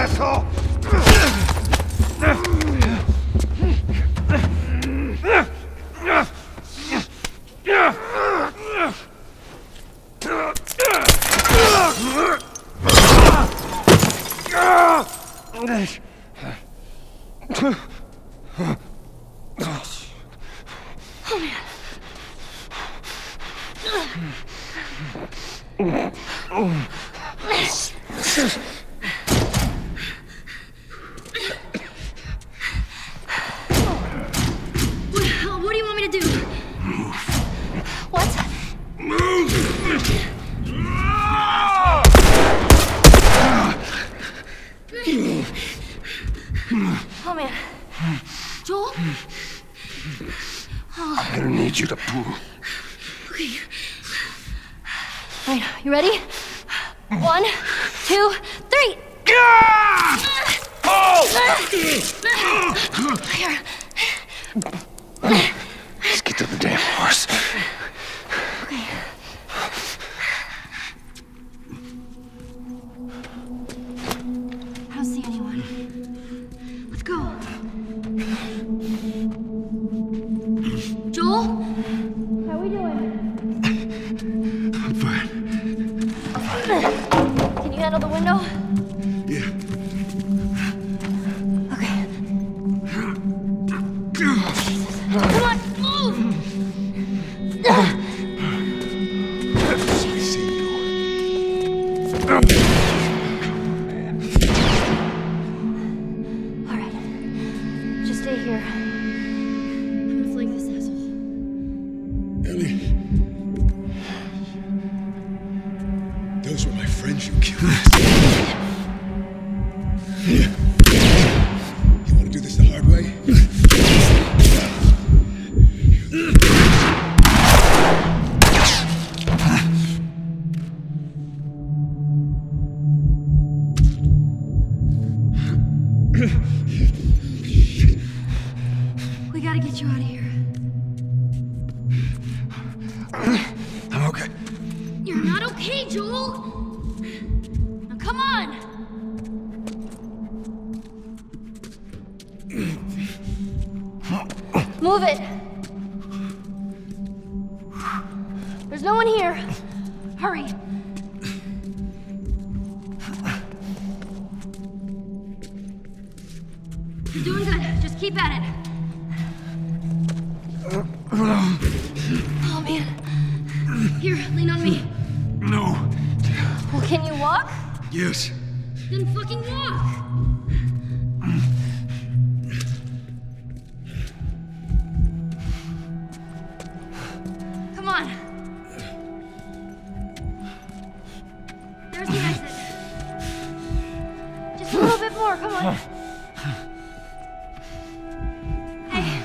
asshole! What do you want me to do? Move. What? Move! Oh man. Joel? I'm gonna need you to pull. Okay. Alright, you ready? 1, 2, 3! Here. Let's get to the damn horse. Okay. I don't see anyone. Let's go. Joel? How we doing? I'm fine. Can you handle the window? Yeah. Okay. Come on, move! I see you. All right. Just stay here. I'm gonna flank this asshole. Ellie. Those were my friends you killed. You want to do this the hard way? We gotta get you out of here. I'm okay. You're not okay, Joel! Now come on! Move it! There's no one here. Hurry. You're doing good. Just keep at it. Oh, man. Here, lean on me. No. Well, can you walk? Yes. Then fucking walk! Come on. There's the exit. Just a little bit more, come on. Hey.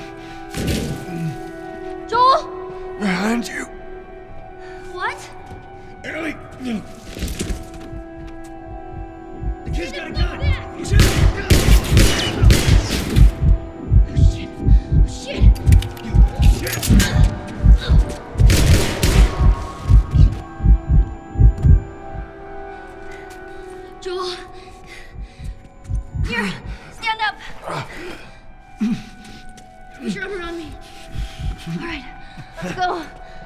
Joel? Behind you. What? Ellie! The kid's got a Look gun! back. He's in there! Shit! Joel. Here, stand up. Put your arm around me. All right, let's go.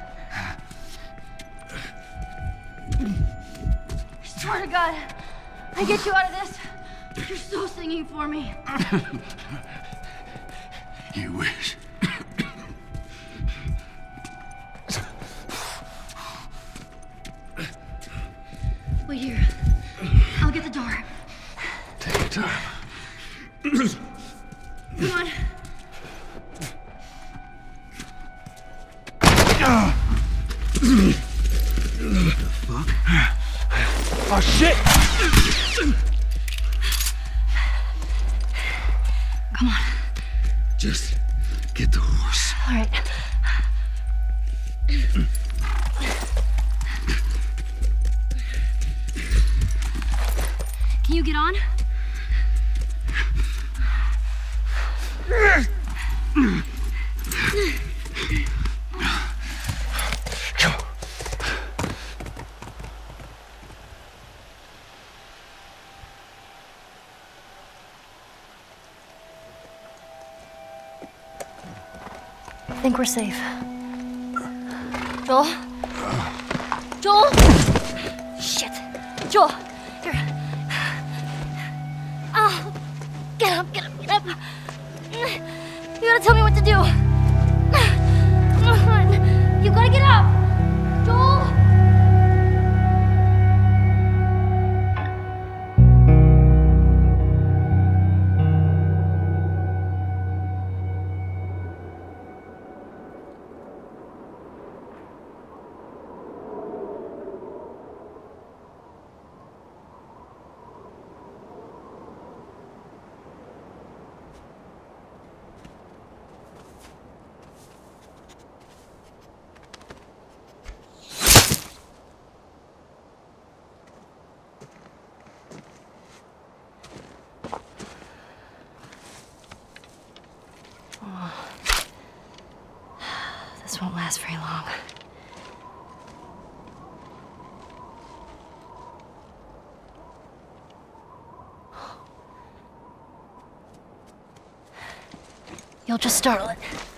I swear to God, I get you out of this. You're so singing for me. You wish. Wait here. I'll get the door. Take your time. Come on. Fuck. Oh shit! Come on. Just get the horse. All right. Can you get on? Come on. think we're safe. Joel? Joel? Shit. Joel, here. Oh, get up, get up, get up. You gotta tell me what to do. Come on. You gotta get up. Joel? This won't last very long. You'll just startle it.